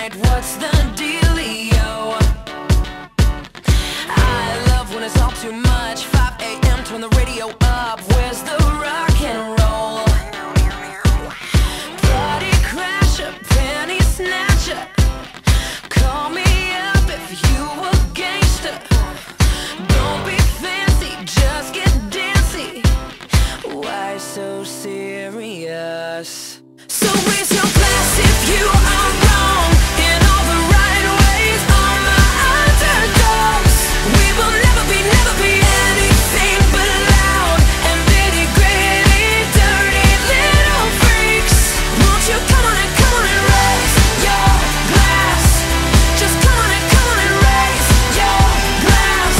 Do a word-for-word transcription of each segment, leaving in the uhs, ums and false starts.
tonight, what's the dealio? I love when it's all too much. Five A M, turn the radio up. Where's the rock and roll? Party crasher, penny snatcher, call me up if you a gangster. Don't be fancy, just get dancy. Why so serious? So raise your glass if you are wrong in all the right ways. All my underdogs, we will never be, never be anything but loud and nitty gritty, dirty little freaks. Won't you come on and come on and raise your glass? Just come on and come on and raise your glass.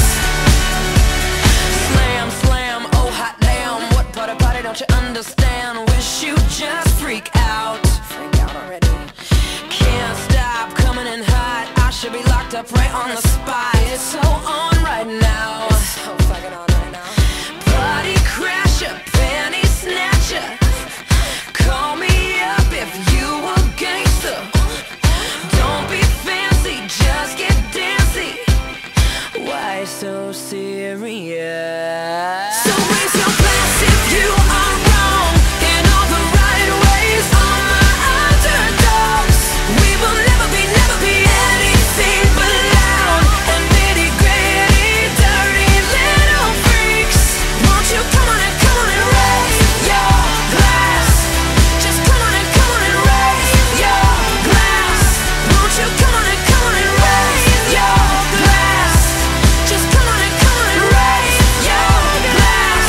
Slam, slam, oh hot damn, what part of party don't you understand? Wish you just freak out. Freak out already. Can't stop coming in hot. I should be locked up right on the spot. It's so on right now. It's so fucking on right now. Party crasher, penny snatcher, call me up if you a gangster. Don't be fancy, just get dancy. Why so serious? So raise your glass if you are wrong in all the right ways. All my underdogs, we will never be, never be anything but loud and nitty gritty, dirty little freaks. Won't you come on and come on and raise your glass? Just come on and come on and raise your glass. Won't you come on and come on and raise your glass? Just come on and come on and raise your glass.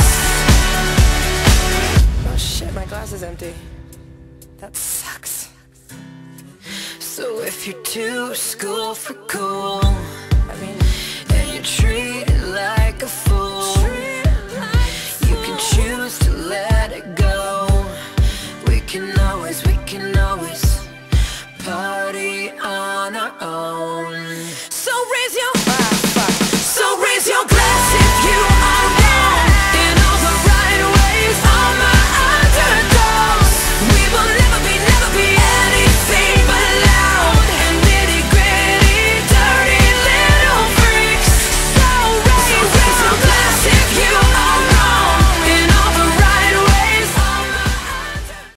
Oh shit, my glass is empty. That sucks. So if you're too school for cool, I mean, and you treat